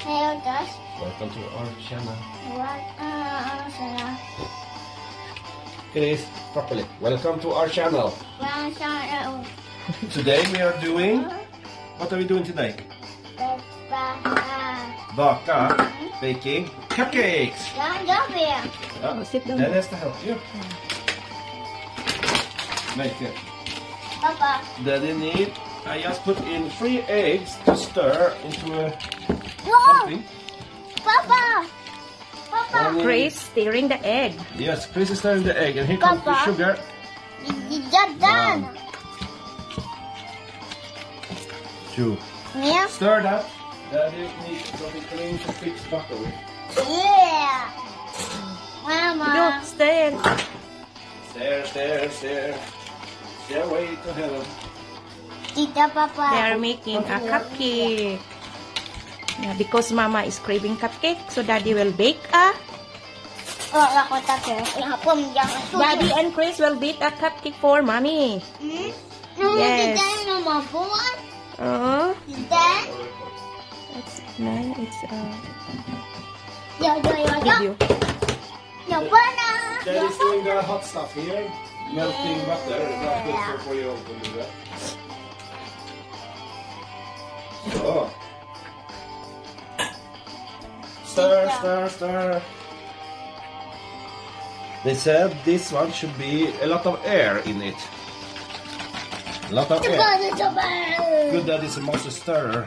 Hello, Josh. Welcome to our channel. Channel. It is properly. Welcome to our channel. Channel. Today we are doing. What are we doing today? Baka, baking cupcakes. Yeah. Sit down. That has to help you. Make it. Papa. Daddy need. I just put in 3 eggs to stir into a No. something. Papa. Papa. Chris stirring the egg. Yes, Chris is stirring the egg, and here comes the Papa. sugar. You just done. 2. Yeah. Stir that. Daddy needs something clean to fix butter with. Yeah. Go, Mama. stir. Stir. Stairway to heaven. Tita, Papa. They are making a cupcake. Yeah, because Mama is craving cupcake, so Daddy will bake a. Oh, ako take. Daddy and Chris will bake a cupcake for Mommy. No, Yes. no, my boy. Then. That's nice. It's Yeah. video. Yeah, banana. Daddy's doing the hot stuff here. Melting butter. Not good for you to do that. So. Stir. They said this one should be a lot of air in it. A lot of air. Good that it's a master stirrer.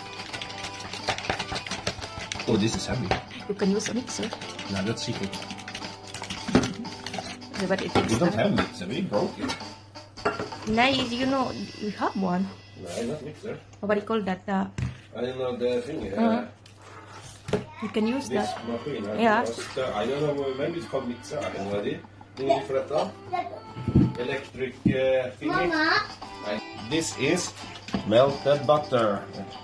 Oh, this is heavy. You can use a mixer. No, that's secret. Yeah, but it takes We don't time. have mixer. We broke it. Nice, you know, you have one. No, not mixer. What do you call that? I don't know the thing. You can use This that. machine. Yeah. I don't know. Maybe it's called mixer. I don't know det. Ingen för detta. Electric thingy. Mama. This is melted butter.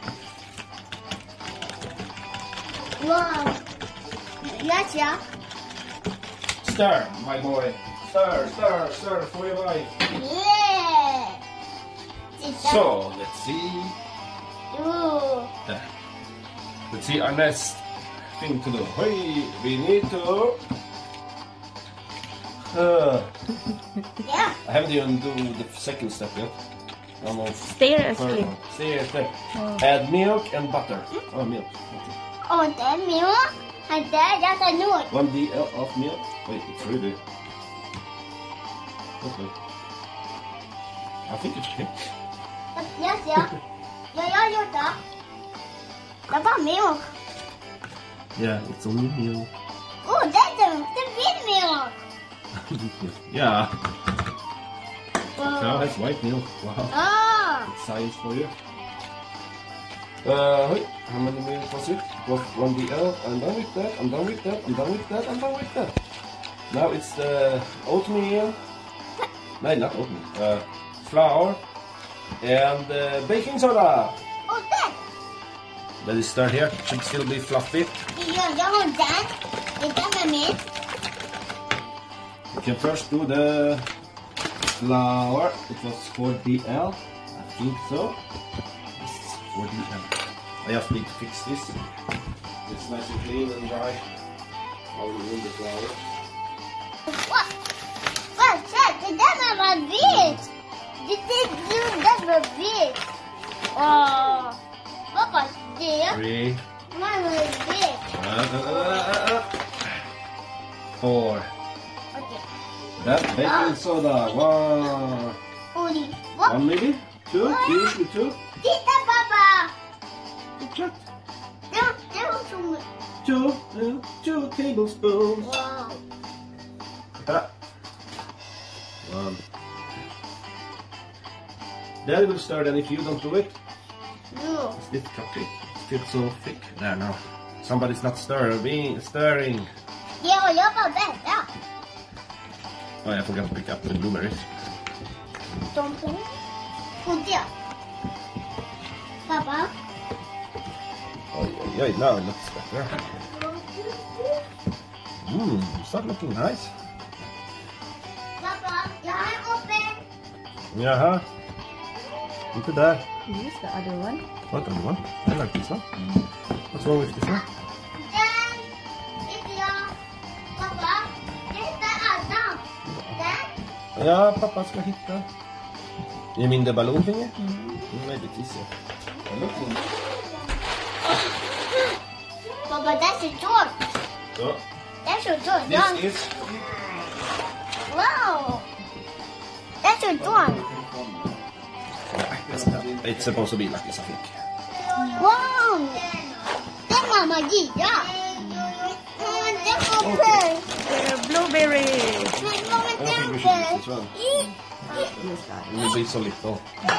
Wow. Yes, yeah. Stir, my boy. Stir for your wife. Yeah. So, let's see. Ooh. Let's see our next thing to do. Hey, we need to. Yeah. I haven't even do the second step yet. Almost. Stir as Third well. one. Step. Add milk and butter. Oh, milk. Okay. Oh, that milk. And that's a note. 1 DL of milk. Wait, it's really. Okay. I think it's okay. Yes, yeah. Yeah. That's milk. Yeah, it's only milk. Oh, that's the big milk. Yeah. Wow. Cow has white milk. Wow. Oh. It's science for you. Wait, how many milk was it? It was 1 DL. I'm done with that. Now it's the oatmeal. No, not oatmeal. Flour and baking soda. Oh, that. Let it start here. Should still be fluffy. You want that? Is that my milk? You can first do the flour. It was 4 DL. I think so. It's 4 DL. I just need to fix this. It's nice and clean and dry. I will remove the flour. What? What's that? That's my beach. That's my beach. Oh. What was this? 3. My beach. 4. Okay. That baking soda. 1. Only. What? 1 maybe? 2? Usually 2? Tita, Papa. Check. Don't show me. 2 tablespoons. Wow. Ta-da. 1. That will stir then if you don't do it. No. This cupcake feels so thick. There now. Somebody's not stirring. Yeah, yeah. Oh, I forgot to pick up the blueberries. Don't put it. Put it. Papa. Oh, now it looks better. Start looking nice. Papa, I'm open. Jaha. Inte där. Use the other one. What other one? I like this one. What's wrong with this one? Den, inte jag. Pappa, jag hittar Adam. Den. Ja, pappa ska hitta. You mean the balloon thingy? Maybe it is. Papa, that's a George. So, That's a George. this is... Wow. That's a George. It's supposed to be like this, I think. Wow. That's Mama Gia. That's okay. Blueberry. Mama, I think we should use this one. It will be so little.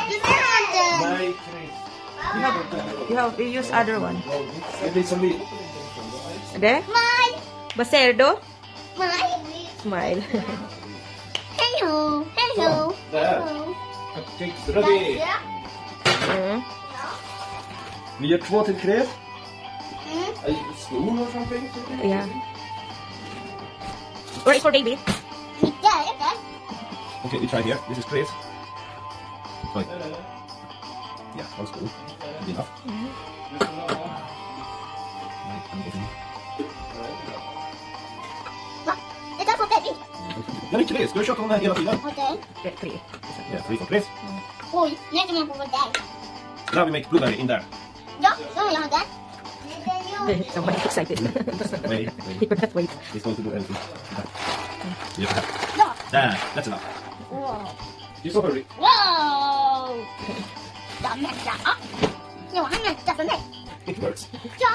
You use other one. It is a little. There? Mine. Baserdo. Mine. Smile. Hello. Hello. There. Hello. Cupcakes ready. Vi gör 2 till Chris. A spoon or something? Yeah. Or for baby. Okay, we try here. This is Chris. Wait. Yeah, 1 spoon. Good enough. Det är för baby. Den är Chris. Du har kört den här hela tiden. Okej. 3. Yeah, 3 for Chris. Oj, nu är man på vad där. Now we make blueberry in there. Ja, då vill jag ha den. Someone is excited. Wait, He could not wait. He's going to do everything. You have Ja. There, that's enough. Wow. You so hurry. Wow. Jag mättar. Ja, han mättar för mig. It works. Ja.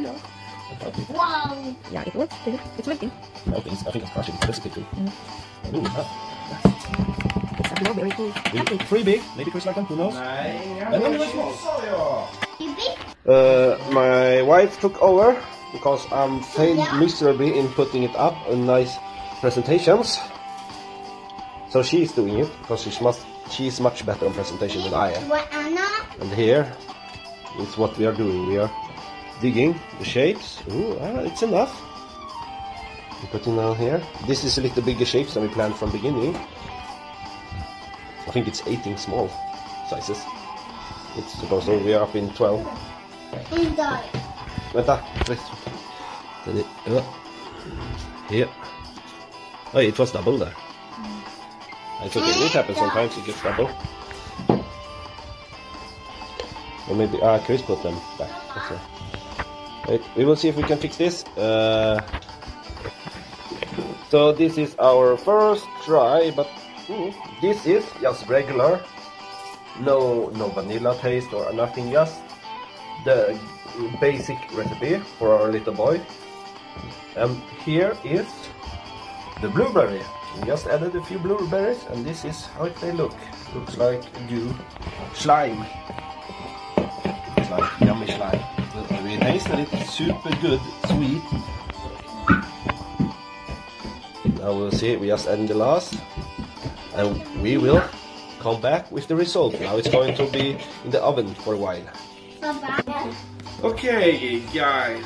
Wow. Yeah, it works. It's melting. Okay, I think it's crushing. That's a too. It's a blueberry too. Cupcake. 3 big, maybe Chris like them, who knows? And then very small. Baby. My wife took over because I'm failed miserably in putting it up in nice presentations. So she's doing it because she's much better on presentation than I am. Anna. And here is what we are doing. We are digging the shapes. Ooh, it's enough. We're putting down here. This is a little bigger shapes than we planned from beginning. I think it's 18 small sizes. It's supposed to be up in 12. Vänta. Here. Oh, it was double there. It's okay. It happens sometimes. It gets double. Or maybe Chris put them back. Wait, we will see if we can fix this. So this is our first try, but this is just regular. No vanilla taste or nothing. Just the basic recipe for our little boy. And here is the blueberry. We just added a few blueberries, and this is how they look. Looks like goo slime. It's like yummy slime. We tasted it super good, sweet. Now we'll see. We just added the last, and we will come back with the result. Now it's going to be in the oven for a while. Okay, guys.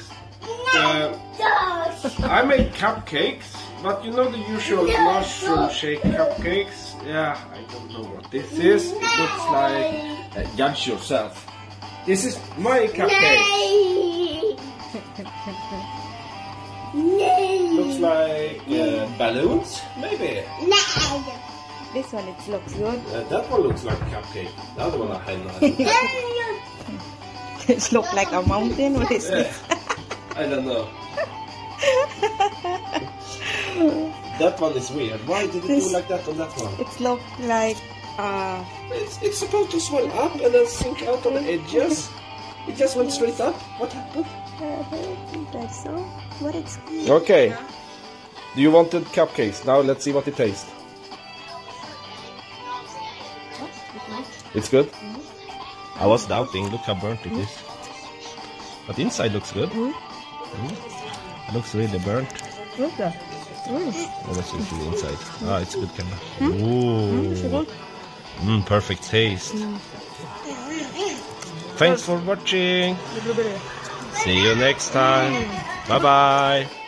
I made cupcakes, but you know the usual mushroom shake cupcakes? Yeah, I don't know what this is. It looks like... judge yourself. This is my cupcake. Looks like balloons, maybe. This one, it looks good. That one looks like a cupcake. The other one I had It looks like a mountain. What is this? I don't know. That one is weird. Why did it do like that on that one? It looks like It's supposed to swell up and then sink out on the edges. It just went straight up. What happened? that's so. What it's Okay. Do you wanted cupcakes? Now let's see what it tastes. It's good? I was doubting. Look how burnt it is. But inside looks good. It looks really burnt. Okay. Let's see the inside. Ah, it's good camera. Ooh. Perfect taste. Thanks for watching. See you next time. Bye bye.